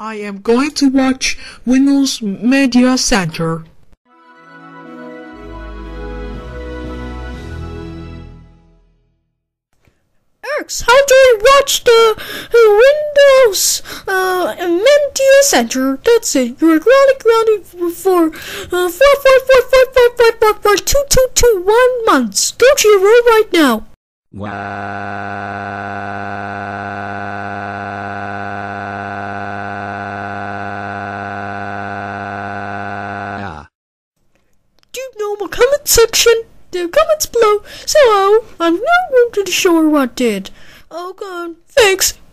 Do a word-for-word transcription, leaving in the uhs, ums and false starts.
I am going to watch Windows Media Center. X, how do I watch the uh, Windows uh, Media Center? That's it. You're running, running for uh, four, four, four, four, four, four, four, four, two, two, two, one months. Don't you roll right now? Wow. Do you know my comment section? The comments below. So I'm not going to show her what did. Oh, God. Thanks.